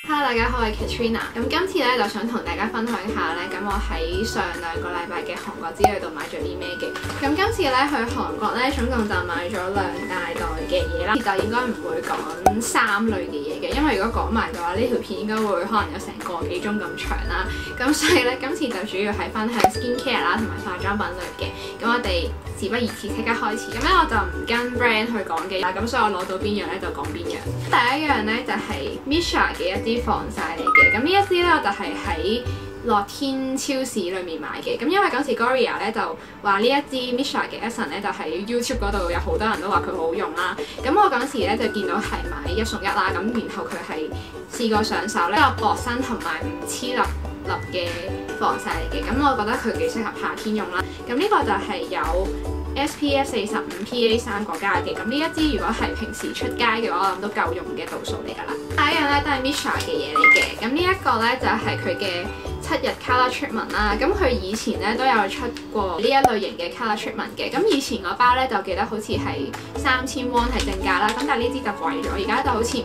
Hello， 大家好，我係 Katrina。咁今次咧就想同大家分享下咧，咁我喺上2個禮拜嘅韓國之旅度買咗啲咩嘅。咁今次咧去韓國咧，總共就買咗2大袋嘅嘢啦。就應該唔會講3類嘅嘢嘅，因為如果講埋嘅話，呢條片應該會可能有成個幾鐘咁長啦。咁所以咧，今次就主要係分享 skincare 啦，同埋化妝品類嘅。咁我哋事不宜遲，即刻開始。咁咧我就唔跟 brand 去講嘅啦，咁所以我攞到邊樣咧就講邊樣。第一樣咧就係 Missha 嘅一支防曬嚟嘅，咁呢一支咧我就係喺樂天超市裏面買嘅。咁因為嗰時 Gloria 咧就話呢一支 Missha 嘅 Essence 咧就喺 YouTube 嗰度有好多人都話佢好用啦。咁我嗰時咧就見到係買1送1啦，咁然後佢係試過上手咧，有薄身同埋唔黐粒粒嘅防曬嚟嘅。咁我覺得佢幾適合夏天用啦。咁呢個就係有SPF 45 PA 3個加嘅，咁呢一支如果係平時出街嘅話，我諗都夠用嘅度數嚟㗎啦。下一樣咧都係 Missha 嘅嘢嚟嘅，咁呢一個咧就係佢嘅7日 Color Treatment 啦。咁佢以前咧都有出過呢一類型嘅 Color Treatment 嘅，咁以前嗰包咧就記得好似係3000 won 係正價啦，咁但係呢支就貴咗，而家就好似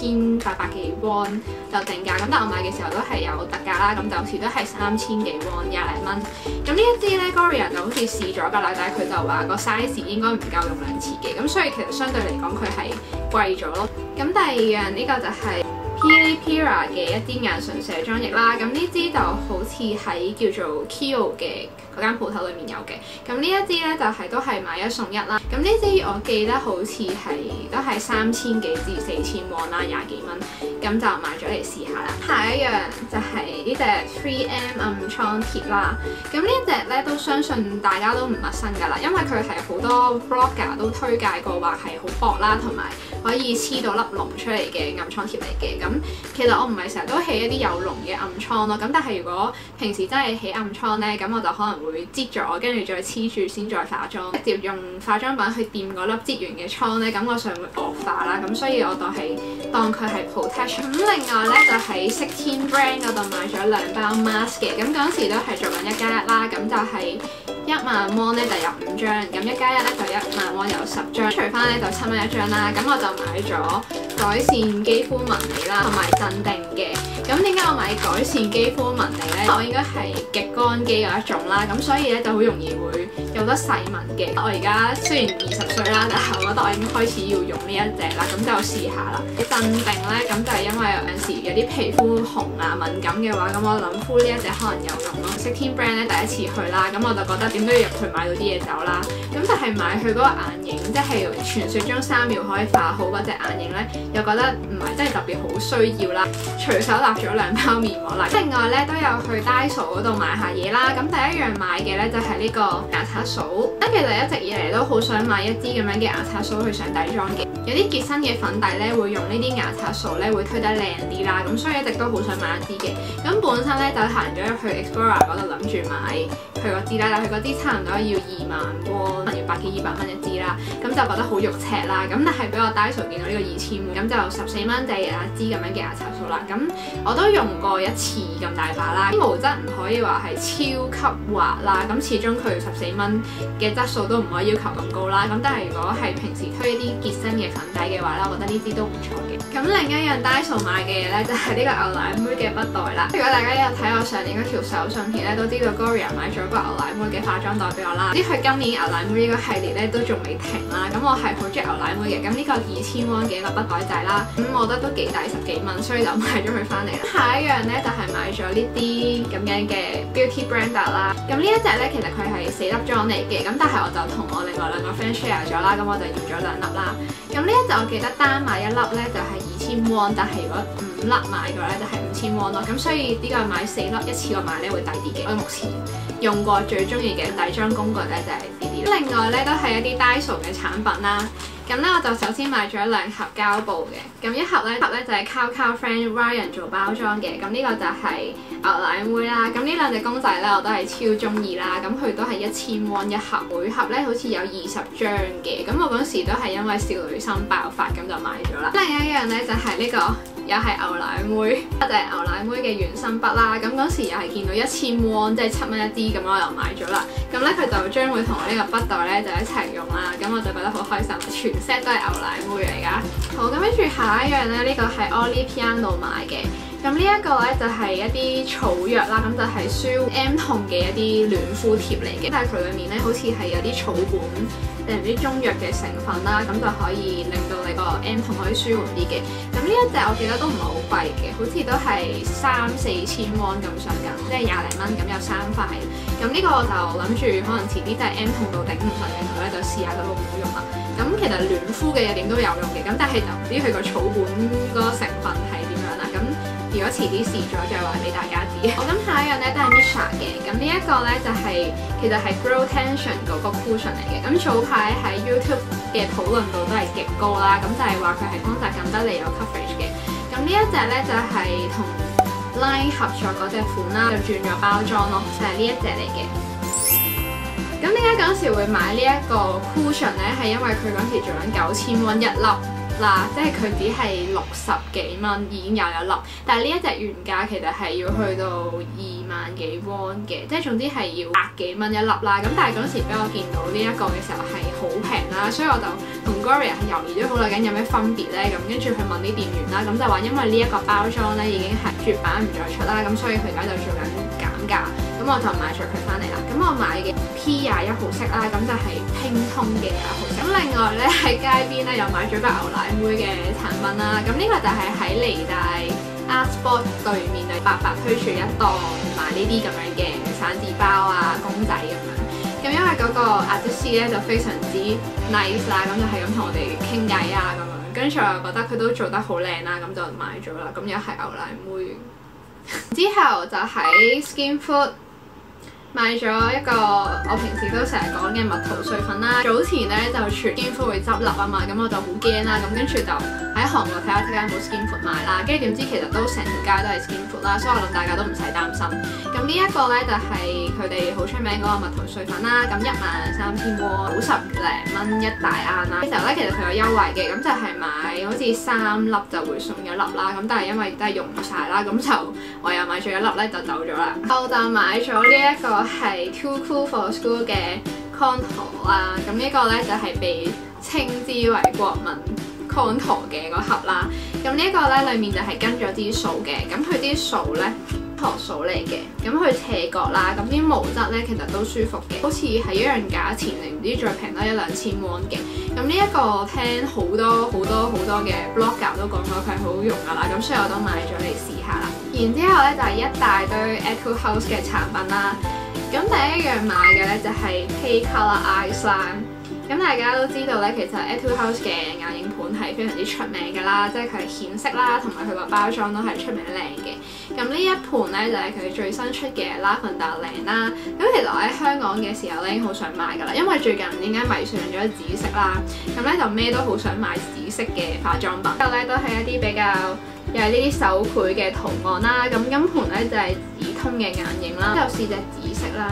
5800幾 won 就正價，咁但係我買嘅時候都係有特價啦，咁就好似都係3000幾 won 20零蚊。咁呢一支咧 Gloria 就好似試咗㗎啦，但係佢就話個 size 應該唔夠用2次嘅，咁所以其實相對嚟講佢係貴咗咯。咁第二樣呢個就係Pira 嘅一啲眼唇卸妝液啦，咁呢支就好似喺叫做 Kio 嘅嗰間鋪頭裏面有嘅。咁呢一支咧就係都係買1送1啦。咁呢支我記得好似係都係3000幾至4000 won 啦，20幾蚊。咁就買咗嚟試下啦。下一樣就係呢隻 3M 暗瘡貼啦。咁呢一隻咧都相信大家都唔陌生㗎啦，因為佢係好多 blogger 都推介過話係好薄啦，同埋可以黐到粒膿出嚟嘅暗瘡貼嚟嘅。咁其實我唔係成日都起一啲有膿嘅暗瘡咯。咁但係如果平時真係起暗瘡咧，咁我就可能會擠咗，跟住再黐住先再化妝。直接用化妝品去掂嗰粒擠完嘅瘡咧，感覺上會惡化啦。咁所以我當佢係 protect。咁另外咧就喺16 brand 嗰度買咗2包 mask 嘅，咁嗰時都係做緊1+1啦，咁就係1萬 won 咧就有5張，咁1+1咧就1萬 won有10張，除翻咧就7蚊1張啦。咁我就買咗改善肌膚紋理啦，同埋鎮定嘅。咁點解我買改善肌膚紋理咧？我應該係極乾肌嗰一種啦，咁所以咧就好容易會有得細紋嘅。我而家雖然20歲啦，但係我覺得我已經開始要用呢一隻啦，咁就試下啦。鎮定咧，咁就係因為有陣時有啲皮膚紅啊敏感嘅話，咁我諗敷呢一隻可能有用咯。16 brand 咧第一次去啦，咁我就覺得點都要入去買到啲嘢走啦。咁但係買佢嗰個眼影，即係傳說中3秒可以化好嗰隻眼影咧，又覺得唔係真係特別好需要啦。隨手立咗2包面膜啦。另外咧都有去 Daiso 嗰度買下嘢啦。咁第一樣買嘅咧就係呢個牙刷掃。咁其實一直以嚟都好想買一支咁樣嘅牙刷掃去上底妝嘅。有啲結身嘅粉底咧會用呢啲牙刷掃咧會推得靚啲啦。咁所以一直都好想買一支嘅。咁本身咧就行咗入去 Explorer 嗰度諗住買佢嗰支啦，但係佢嗰支差唔多要2萬won，可能要100幾200蚊一支啦。咁就覺得好肉赤啦。咁但係俾我 Daiso 見到呢個2000，咁就14蚊就有一支咁樣嘅牙刷掃啦。咁我都用過1次咁大把啦，啲毛質唔可以話係超級滑啦，咁始終佢14蚊嘅質素都唔可以要求咁高啦。咁但係如果係平時推一啲結身嘅粉底嘅話咧，我覺得呢支都唔錯嘅。咁另一樣 Daiso 買嘅嘢咧就係呢個牛奶妹嘅筆袋啦。如果大家有睇我上年嗰條手信片咧，都知道 Gloria 買咗個牛奶妹嘅化妝袋俾我啦。知佢今年牛奶妹呢個系列咧都仲未停啦，咁我係好中意牛奶妹嘅。咁呢個2000 won嘅一個筆袋仔啦，咁我覺得都幾抵10幾蚊，所以就買咗佢翻嚟啦。下一樣咧就係買咗呢啲咁樣嘅 Beauty Blender 啦。咁呢一隻咧其實佢係4粒裝嚟嘅，咁但係我就同我另外2個 friend share 咗啦，咁我就要咗2粒啦。咁呢一隻我記得單買1粒咧就係2000 won，但係如果5粒買嘅話咧就係5000 won 咯。咁所以呢個買4粒一次過買咧會抵啲嘅。我目前用過最中意嘅底妝工具咧就係呢啲。另外咧都係一啲 Daiso 嘅產品啦。咁咧我就首先買咗2盒膠布嘅，咁一盒咧就係 Cow Friend Ryan 做包裝嘅，咁呢個就係牛奶妹啦。咁呢2隻公仔咧我都係超中意啦，咁佢都係1000 won 一盒，每盒咧好似有20張嘅，咁我嗰時都係因為少女心爆發咁就買咗啦。另一樣咧就係呢個。又係牛奶妹，就係牛奶妹嘅原生筆啦。咁嗰時又係見到1000 won，即係7蚊一支，咁我又買咗啦。咁咧佢就將會同我呢個筆袋咧就一齊用啦。咁我就覺得好開心，全 set 都係牛奶妹嚟㗎。好，咁跟住下一樣咧，呢個係 Olly Piano 買嘅。 咁呢一個咧就係一啲草藥啦，咁就係舒緩 M 痛嘅一啲暖敷貼嚟嘅，但係佢裡面咧好似係有啲草本定唔知中藥嘅成分啦，咁就可以令到你個 M 痛可以舒緩啲嘅。咁呢一隻我記得都唔係好貴嘅，好似都係3-4千蚊咁上緊，即係20零蚊，咁有3塊。咁呢個我就諗住可能遲啲真係 M 痛到頂唔順嘅時候咧，就試下佢好唔好用啦。咁其實暖敷嘅嘢點都有用嘅，咁但係就唔知佢個草本嗰個成分係點樣啦。咁如果遲啲試咗再話俾大家知。我咁下一樣咧都係 Missha 嘅，咁呢一個咧就係、其實係 Grow Tension 嗰個 cushion 嚟嘅。咁早排喺 YouTube 嘅討論度都係極高啦，咁就係話佢係光澤咁得嚟有 coverage 嘅。咁呢一隻咧就係同 Line 合作嗰隻款啦，就轉咗包裝咯，就係呢一隻嚟嘅。咁點解嗰時會買呢一個 cushion 咧？係因為佢嗰時做緊9000蚊一粒啦，即係佢只係60幾蚊已經有一粒，但係呢一隻原價其實係要去到2萬幾 won 嘅，即係總之係要100幾蚊一粒啦。咁但係嗰時俾我見到呢一個嘅時候係好平啦，所以我就同 Gloria 係猶豫咗好耐，緊有咩分別咧？咁跟住去問啲店員啦，咁就話因為呢一個包裝咧已經係絕版唔再出啦，咁所以佢而家就做緊減價，咁我就買咗佢翻嚟啦。咁我買嘅 P21號色啦，咁就係拼通嘅21號色。咁另外咧喺街邊咧又買咗個牛奶妹嘅產品啦，咁呢個就係喺梨大 Artsport 對面就白白推住一檔賣呢啲咁樣嘅散紙包啊、公仔咁樣。咁因為嗰個 artist 咧就非常之 nice 啦，咁就係咁同我哋傾偈啊咁樣，跟住我又覺得佢都做得好靚啦，咁就買咗啦。咁又係牛奶妹。之後就喺 Skinfood 買咗一個我平時都成日講嘅蜜桃碎粉啦。早前咧就傳 Skinfood 會執笠啊嘛，咁我就好驚啦。咁跟住就喺韓國睇下有冇 Skinfood 買啦。跟住點知其實都成條街都係 Skinfood 啦，所以我諗大家都唔使擔心。咁呢一個咧就係佢哋好出名嗰個蜜桃碎粉啦。咁13000won 90零蚊一大盎啦。嘅時候咧其實佢有優惠嘅，咁就係買好似3粒就會送1粒啦。咁但係因為都係用唔晒啦，咁就我又買咗1粒咧就走咗啦。我就買咗呢一個係 Too Cool for School 嘅 contour 啦，咁呢個咧就係被稱之為國民 contour 嘅個盒啦。咁呢一個咧裡面就係跟咗啲數嘅，咁佢啲數咧托數嚟嘅，咁佢斜角啦，咁啲毛質咧其實都舒服嘅，好似係一樣價錢定唔知再平多1-2千 won 嘅。咁呢一個聽好多嘅 blogger 都講過佢係好好用噶啦，咁所以我都買咗嚟試下啦。然之後咧就係一大堆 Etude House 嘅產品啦。咁第一樣買嘅咧就係 Pay Color Eyes 啦。咁大家都知道咧，其實 Etude House 嘅眼影盤係非常之出名㗎啦，即係佢係顯色啦，同埋佢個包裝都係出名靚嘅。咁呢一盤咧就係佢最新出嘅 Lavender 靚啦。咁其實我喺香港嘅時候咧已經好想買㗎啦，因為最近唔知點解迷上咗紫色啦，咁咧就咩都好想買紫色嘅化妝品。之後咧都係一啲比較又係呢啲手繪嘅圖案啦。咁今盤咧就係紫通嘅眼影啦，之後試隻紫色啦。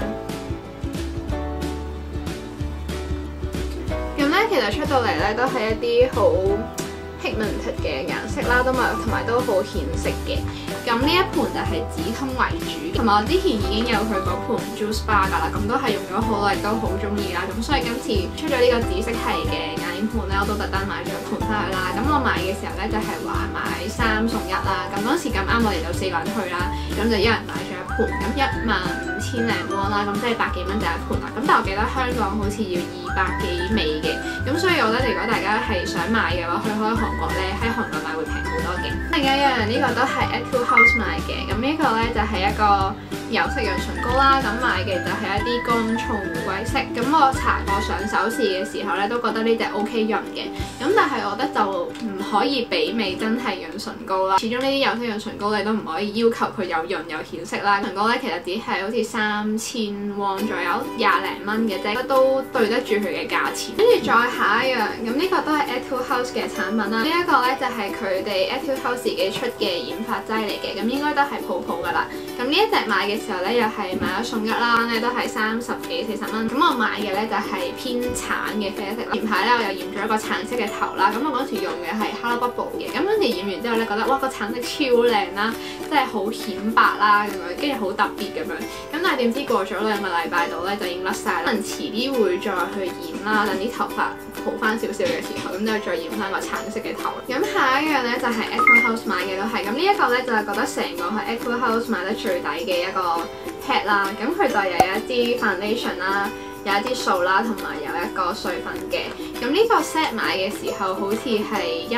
咁咧其實出到嚟咧都係一啲好 pigmented 嘅顏色啦，同埋都好顯色嘅。咁呢一盤就係紫通為主，同埋我之前已經有佢嗰盤 Juice Bar 㗎啦，咁都係用咗好耐，都好中意啦。咁所以今次出咗呢個紫色系嘅眼影盤咧，我都特登買咗盤翻去啦。咁我買嘅時候咧就係話買3送1啦。咁嗰時咁啱我哋就4個人去啦，咁就一人買咗一盤，咁15000零 won啦，咁即係100幾蚊就一盤啦。咁但係我記得香港好似要200幾尾嘅，咁所以我覺得如果大家係想買嘅話，去開韓國咧喺韓國買會平好多嘅。另一樣呢個都係 Etude House 買嘅，咁呢個咧就係一個油色潤唇膏啦。咁買嘅就係一啲乾燥玫瑰色。咁我搽過上手試嘅時候咧，都覺得呢隻 OK 潤嘅。咁但係我覺得就唔可以媲美真係潤唇膏啦。始終呢啲油色潤唇膏你都唔可以要求佢有潤有顯色啦。唇膏咧其實只係好似3000 won 左右，20零蚊嘅啫，都對得住佢嘅價錢。跟住再下一樣，咁呢個都係 Etude House 嘅產品啦。呢一個咧就係佢哋 Etude House 自己出嘅染髮劑嚟嘅，咁應該都係泡泡噶啦。咁呢一隻買嘅時候咧，又係買1送1啦，咧都係30幾40蚊。咁我買嘅咧就係偏橙嘅啡色啦。前排咧我又染咗一個橙色嘅頭啦，咁我嗰時用嘅係 Hello Bubble 嘅，咁嗰時時染完之後咧，覺得哇個橙色超靚啦，真係好顯白啦咁樣，跟住好特別咁樣。咁但係點知過咗2個禮拜度咧就已經甩晒啦，可能遲啲會再去染啦，等啲頭髮好翻少少嘅時候，咁就再染翻個橙色嘅頭。咁下一樣咧就係 Etude House 買嘅都係，咁呢一個咧就係覺得成個喺 Etude House 買得最抵嘅一個 pad 啦。咁佢就有一支 foundation 啦，有一啲素啦，同埋有一個碎粉嘅。咁呢個 set 買嘅時候好似係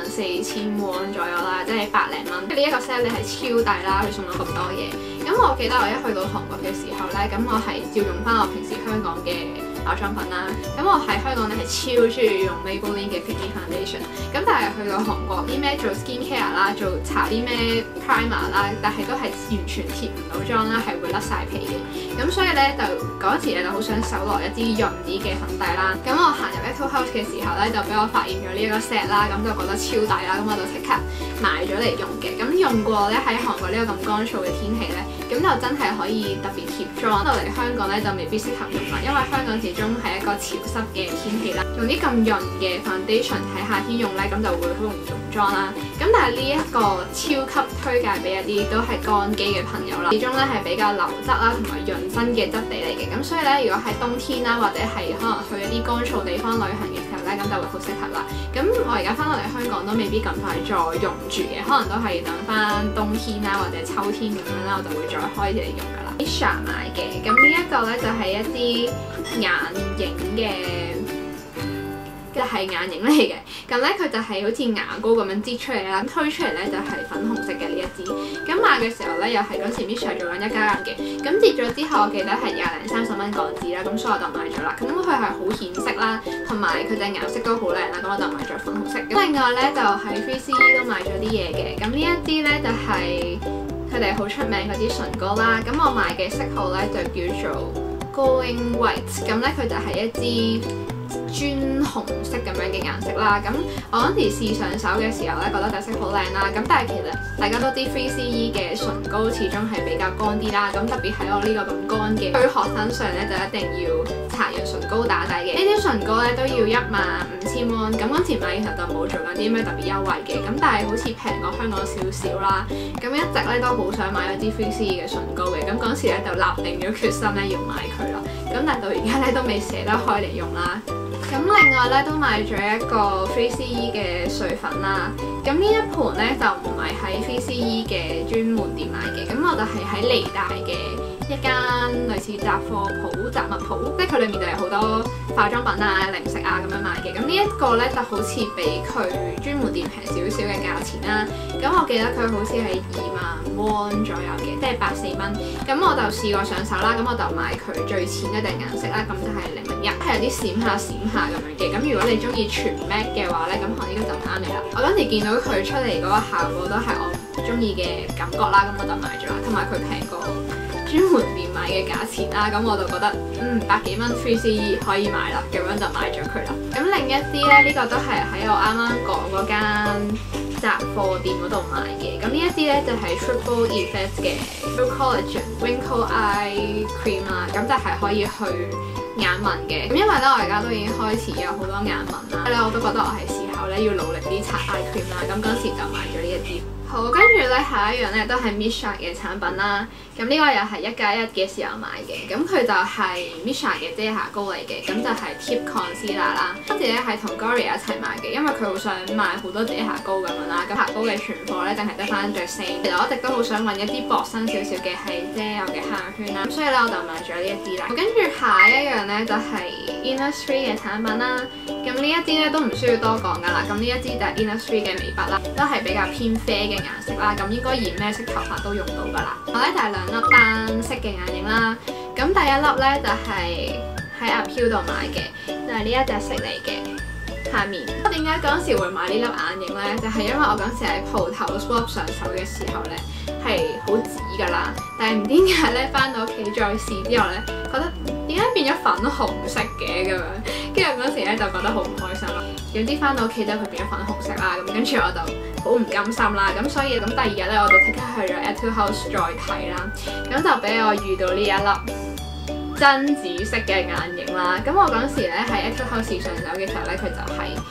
14,000 won 左右啦，即係百零蚊。呢一個 set 你係超抵啦，佢送咗咁多嘢。咁我記得我一去到韓國嘅時候咧，咁我係照用翻我平時香港嘅化妝品啦。咁我喺香港咧係超中意用 Maybelline 嘅 Fit Me Foundation。咁但係去到韓國啲咩做 skin care 啦，做搽啲咩 primer 啦，但係都係完全貼唔到妝啦，係會甩晒皮嘅。咁所以咧就嗰時咧就好想搜羅一支潤啲嘅粉底啦。咁我行入 Etude House 嘅時候咧，就俾我發現咗呢一個 set 啦，咁就覺得超抵啦，咁我就即刻買咗嚟用嘅。咁用過咧喺韓國呢個咁乾燥嘅天氣咧，咁就真係可以特別貼妝。到嚟香港咧就未必適合用啦，因為香港始終係一個潮濕嘅天氣啦，用啲咁潤嘅 foundation 喺夏天用咧，咁就會好容易溶妝啦。咁但係呢一個超級推介俾一啲都係乾肌嘅朋友啦，始終咧係比較流質啦同埋潤身嘅質地嚟嘅。咁所以咧，如果喺冬天啦，或者係可能去一啲乾燥地方旅行嘅時候咧，咁就會好適合啦。咁我而家翻到嚟香港都未必咁快再用住嘅，可能都係等翻冬天啦或者秋天咁樣啦，我就會再開嚟用噶啦。Misha 買嘅，咁呢一個咧就係一啲眼影嘅。就係眼影嚟嘅，咁咧佢就係好似牙膏咁樣擠出嚟啦，推出嚟咧就係粉紅色嘅呢一支。咁買嘅時候咧又係嗰時 Misha 做緊1+1嘅，咁跌咗之後我記得係20零30蚊港紙啦，咁所以我就買咗啦。咁佢係好顯色啦，同埋佢隻顏色都好靚啦，咁我就買咗粉紅色。咁另外咧就喺 3CE 都買咗啲嘢嘅，咁呢一支咧就係佢哋好出名嗰支唇膏啦。咁我買嘅色號咧就叫做 Going White， 咁咧佢就係一支磚紅色咁樣嘅顏色啦，咁我嗰時試上手嘅時候咧，覺得隻色好靚啦。咁但係其實大家都知 3CE 嘅唇膏始終係比較乾啲啦，咁特別喺我呢個咁乾嘅軀殼身上咧，就一定要搽完唇膏打底嘅。呢啲唇膏咧都要15,000 won，咁嗰時買嘅時候就冇做緊啲咩特別優惠嘅，咁但係好似平過香港少少啦。咁一直咧都好想買一支 3CE 嘅唇膏嘅，咁嗰時咧就立定咗決心咧要買佢啦。咁但係到而家咧都未捨得開嚟用啦。咁另外咧都買咗一個 3CE 嘅碎粉啦，咁呢一盤咧就唔係喺 3CE 嘅專門店買嘅，咁我就係喺梨大嘅一間類似雜貨鋪、雜物鋪，即係佢裏面就有好多化妝品啊、零食啊咁樣買嘅。咁呢一個咧就好似比佢專門店平少少嘅價錢啦。咁我記得佢好似係20,000 won 左右嘅，即係84蚊。咁我就試過上手啦，咁我就買佢最淺嗰隻顏色啦，咁就係001，係有啲閃下咁樣嘅。咁如果你中意全 matte 嘅話咧，咁可能呢個就唔啱你啦。我嗰時見到佢出嚟嗰個效果都係我中意嘅感覺啦，咁我就買咗啦。同埋佢平過專門店買嘅價錢啦，咁我就覺得百幾蚊 3CE 可以買啦，咁樣就買咗佢啦。咁另一啲咧，呢個都係喺我啱啱講嗰間雜貨店嗰度買嘅。咁呢一啲咧就係 Triple Effect 嘅 True Collagen Wrinkle Eye Cream 啦，咁就係可以去眼紋嘅。咁因為咧我而家都已經開始有好多眼紋啦，所以咧我都覺得我係時候咧要努力啲搽 eye cream 啦。咁嗰時就買咗呢一支。好，跟住咧下一樣咧都係 Misha 嘅產品啦。咁呢個又係1+1嘅時候買嘅，咁佢就係 Misha 嘅遮瑕膏嚟嘅，咁就係 Tip Concealer 啦。當時咧係同 Gloria 一齊買嘅，因為佢好想買好多遮瑕膏咁樣啦。咁瑕膏嘅存貨咧，淨係得翻隻聲。其實我一直都好想揾一啲薄身少少嘅係遮我嘅黑眼圈啦，咁所以咧我就買咗呢一支啦。跟住下一樣咧就係 Innisfree 嘅產品啦。咁呢一支咧都唔需要多講噶啦。咁呢一支就係 Innisfree 嘅眉筆啦，都係比較偏啡嘅顏色啦。咁應該染咩色頭髮都用到噶啦。我咧就係2粒單色嘅眼影啦。咁第一粒咧就係喺 Appeal 度買嘅，就係呢一隻色嚟嘅。下面我點解嗰陣時會買呢粒眼影咧？就係因為我嗰陣時喺鋪頭 swap 上手嘅時候咧係好紫噶啦，但係唔知點解咧翻到屋企再試之後咧，覺得點解變咗粉紅色嘅咁樣，跟住嗰時咧就覺得好唔開心啦。點知翻到屋企之後佢變咗粉紅色啦，咁跟住我就好唔甘心啦。咁所以咁第二日咧我就即刻去咗 Etude House 再睇啦，咁就俾我遇到呢一粒真紫色嘅眼影啦。咁我嗰時咧喺 Etude House 上手嘅時候咧，佢就係紫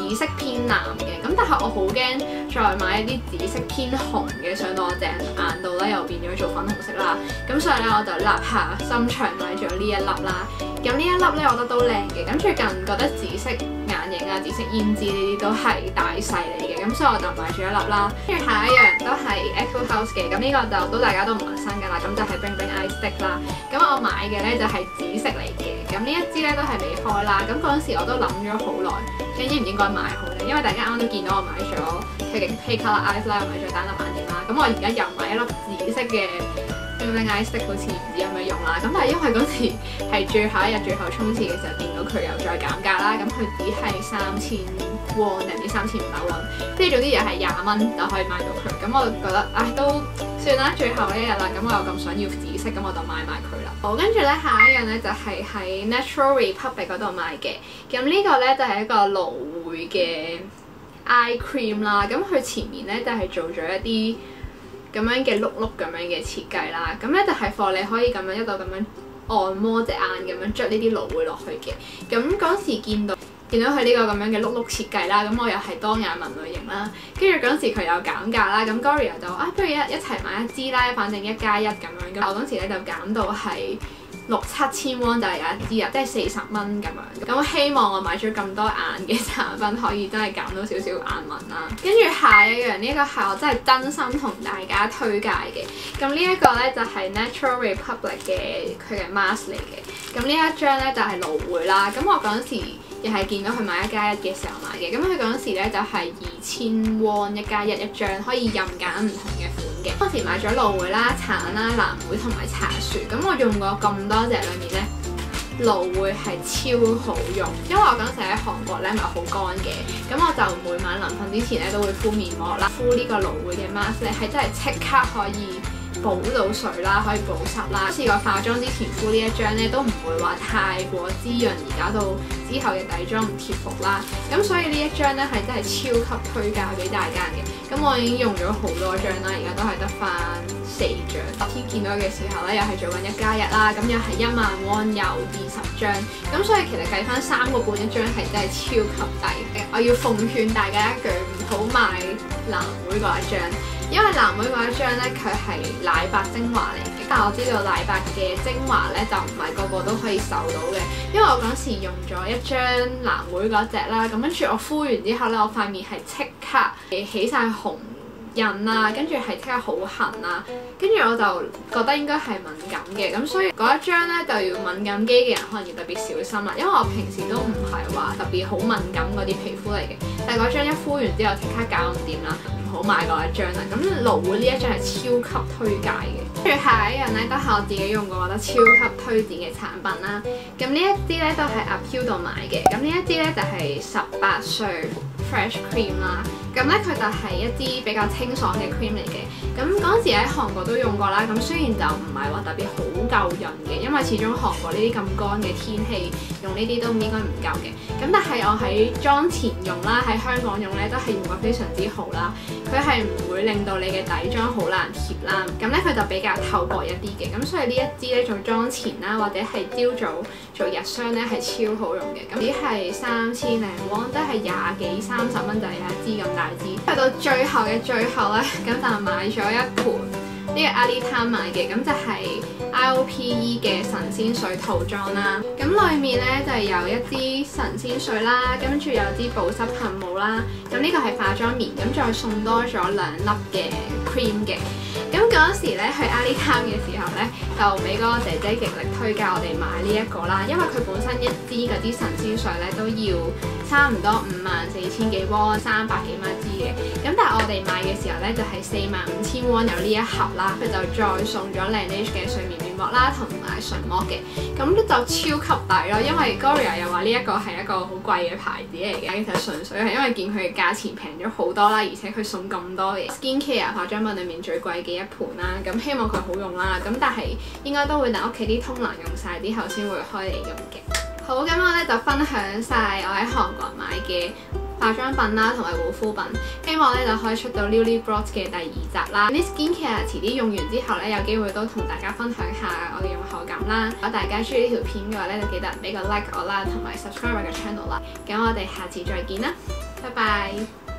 紫色偏藍嘅，咁但係我好驚再買一啲紫色偏紅嘅上到我隻眼度咧，又變咗做粉紅色啦。咁所以咧我就立下心腸買咗呢一粒啦。咁呢一粒咧，我覺得都靚嘅。咁最近覺得紫色眼影啊、紫色胭脂呢啲都係大勢嚟嘅，咁所以我就買咗一粒啦。跟住下一樣都係 Etude House 嘅，咁呢個就大家都唔陌生㗎啦。咁就係 Bling Bling Eye Stick 啦。咁我買嘅咧就係紫色嚟嘅。咁呢一支咧都係未開啦。咁嗰陣時我都諗咗好耐，究竟應唔應該買好咧？因為大家啱啱都見到我買咗佢嘅 Paycolor Eyes 啦，又買咗單粒眼影啦。咁我而家又買一粒紫色嘅。Bling Bling Eye Stick 好似唔知有咩用啦，咁但係因為嗰時係最後一日最後衝刺嘅時候見到佢又再減價啦，咁佢只係3000 won 定唔知3500 won，即係總之又係20蚊就可以買到佢，咁我就覺得都算啦，最後一日啦，咁我又咁想要紫色，咁我就買埋佢啦。好，跟住咧下一樣咧就係喺 Natural Republic 嗰度買嘅，咁呢個咧就係一個蘆薈嘅 eye cream 啦，咁佢前面咧就係做咗一啲咁樣嘅碌碌咁樣嘅設計啦，咁咧就係貨你可以咁樣一度咁樣按摩隻眼咁樣捽呢啲蘆薈落去嘅。咁嗰時見到佢呢個咁樣嘅碌碌設計啦，咁我又係當眼紋類型啦，跟住嗰時佢有減價啦，咁 Gloria 就不如一齊買一支啦，反正1+1咁樣。咁我嗰時咧就減到係6-7千 won 就係有一支啊，即係40蚊咁樣。咁我希望我買咗咁多眼嘅產品，可以真係減到少少眼紋啦。跟住下一樣呢個係我真係真心同大家推介嘅。咁呢一個咧就係 Natural Republic 嘅佢嘅 mask 嚟嘅。咁呢一張咧就係蘆薈啦。咁我嗰陣時又係見到佢買1+1嘅時候買嘅。咁佢嗰陣時咧就係2000 won 1+1一張，可以任揀唔同嘅款嘅。嗰時買咗蘆薈啦、橙啦、藍莓同埋茶樹。咁我用過咁多隻裏面咧，蘆薈係超好用，因為我嗰陣時喺韓國咧咪好乾嘅，咁我就每晚臨瞓之前咧都會敷面膜啦，敷呢個蘆薈嘅 mask 咧係真係即刻可以補到水啦，可以補濕啦。試過化妝之前敷呢一張咧都唔會話太過滋潤而搞到之後嘅底妝唔貼服啦。咁所以呢一張咧係真係超級推介俾大家嘅。咁我已經用咗好多張啦，而家都係得翻4張。昨天見到嘅時候咧，又係做緊1+1啦，咁又係1萬 won 有20張。咁所以其實計翻3個半一張係真係超級抵。我要奉勸大家一句，唔好買藍莓嗰一張。因為藍莓嗰一張咧，佢係奶白精華嚟嘅，但係我知道奶白嘅精華咧就唔係個個都可以受到嘅。因為我嗰時用咗一張藍莓嗰隻啦，咁跟住我敷完之後咧，我塊面係即刻起晒紅印啦，跟住係即刻好痕啦，跟住我就覺得應該係敏感嘅，咁所以嗰一張咧就要敏感肌嘅人可能要特別小心啦，因為我平時都唔係話特別好敏感嗰啲皮膚嚟嘅，但係嗰張一敷完之後即刻搞唔掂啦，唔好買嗰一張啦。咁蘆薈呢一張係超級推介嘅。跟住下一樣咧都係我自己用過覺得超級推薦嘅產品啦。咁呢一支咧都係 Appeal 度買嘅，咁呢一支咧就係18歲 Fresh Cream 啦。咁咧佢就係一支比較清爽嘅 cream 嚟嘅。咁嗰陣時喺韓國都用過啦。咁雖然就唔係話特別好夠潤嘅，因為始終韓國呢啲咁乾嘅天氣用呢啲都應該唔夠嘅。咁但係我喺妝前用啦，喺香港用咧都係用過非常之好啦。佢係唔會令到你嘅底妝好難貼啦。咁咧佢就比較透薄一啲嘅。咁所以呢一支咧做妝前啦，或者係朝早做日霜咧係超好用嘅。咁只係3000零won，都係20幾30蚊就有一支咁大支。去到最後嘅最後咧，咁就買咗一盤呢個阿里貪買嘅，咁就係 IOPE 嘅神仙水套裝啦。咁裡面咧就係有一支神仙水啦，跟住有支保濕噴霧啦。咁呢個係化妝棉，咁再送多咗2粒嘅 cream 嘅。咁嗰陣時咧去阿里貪嘅時候咧，就俾嗰個姐姐極力推介我哋買呢一個啦，因為佢本身一支嗰啲神仙水咧都要差唔多54000幾won，300幾蚊一支嘅。咁但係我哋買嘅時候咧就係45000won有呢一盒啦，佢就再送咗 Laneige 嘅睡眠面膜啦，同埋唇膜嘅。咁就超級抵咯，因為 Gloria 又話呢一個係一個好貴嘅牌子嚟嘅，其實純粹係因為見佢嘅價錢平咗好多啦，而且佢送咁多嘅 skincare 化妝品裡面最貴嘅一盤啦。咁希望佢好用啦，咁但係應該都會等屋企啲通能用晒之後先會開嚟用嘅。好，咁我咧就分享晒我喺韓國買嘅化妝品啦，同埋護膚品，希望咧就可以出到 Newly Brought 嘅第2集啦。啲 skincare 遲啲用完之後咧，有機會都同大家分享下我嘅用後感啦。如果大家中意呢條片嘅話咧，就記得俾個 like 我啦，同埋 subscribe 我嘅 channel 啦。咁我哋下次再見啦〜 拜拜。